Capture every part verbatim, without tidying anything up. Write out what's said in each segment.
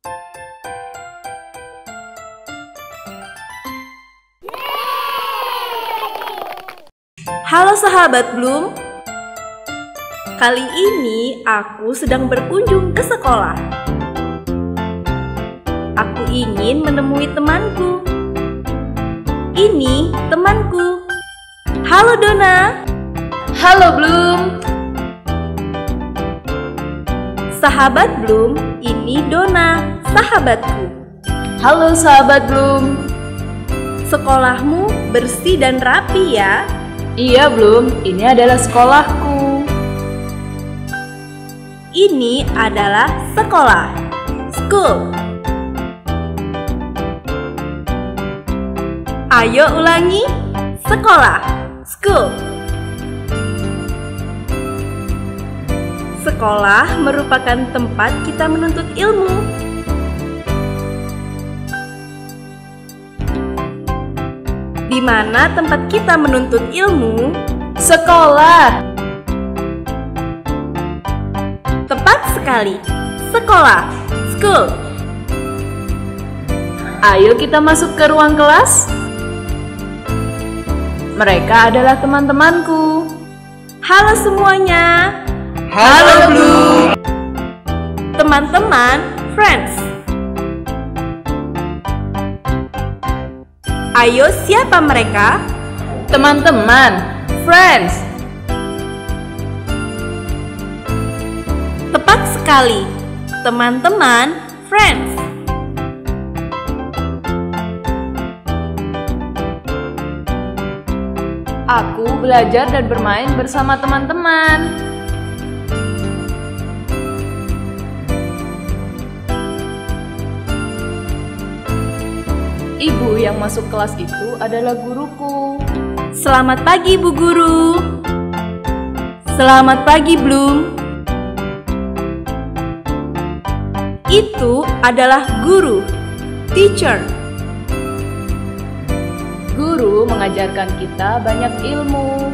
Halo sahabat Bloom. Kali ini aku sedang berkunjung ke sekolah. Aku ingin menemui temanku. Ini temanku. Halo Dona. Halo Bloom. Sahabat Bloom, ini Dona, sahabatku. Halo sahabat Bloom. Sekolahmu bersih dan rapi ya? Iya Bloom, ini adalah sekolahku. Ini adalah sekolah, school. Ayo ulangi, sekolah, school. Sekolah merupakan tempat kita menuntut ilmu. Di mana tempat kita menuntut ilmu? Sekolah. Tepat sekali, sekolah, school. Ayo kita masuk ke ruang kelas. Mereka adalah teman-temanku. Halo semuanya. Halo Bloom. Teman-teman, friends. Ayo, siapa mereka? Teman-teman, friends. Tepat sekali, teman-teman, friends. Aku belajar dan bermain bersama teman-teman. Ibu yang masuk kelas itu adalah guruku. Selamat pagi Bu Guru. Selamat pagi Bloom. Itu adalah guru, teacher. Guru mengajarkan kita banyak ilmu.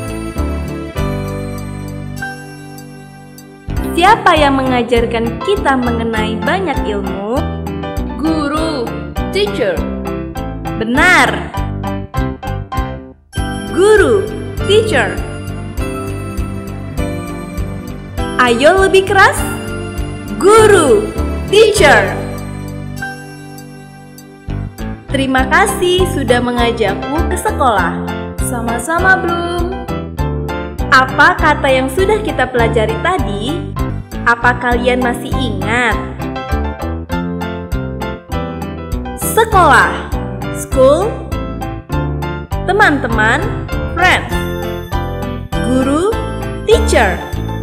Siapa yang mengajarkan kita mengenai banyak ilmu? Guru, teacher. Benar. Guru, teacher. Ayo lebih keras. Guru, teacher. Terima kasih sudah mengajakku ke sekolah. Sama-sama Bloom. Apa kata yang sudah kita pelajari tadi? Apa kalian masih ingat? Sekolah, school. Teman-teman, friends. Guru, teacher.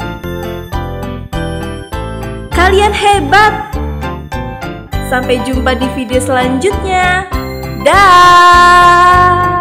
Kalian hebat. Sampai jumpa di video selanjutnya. Dah.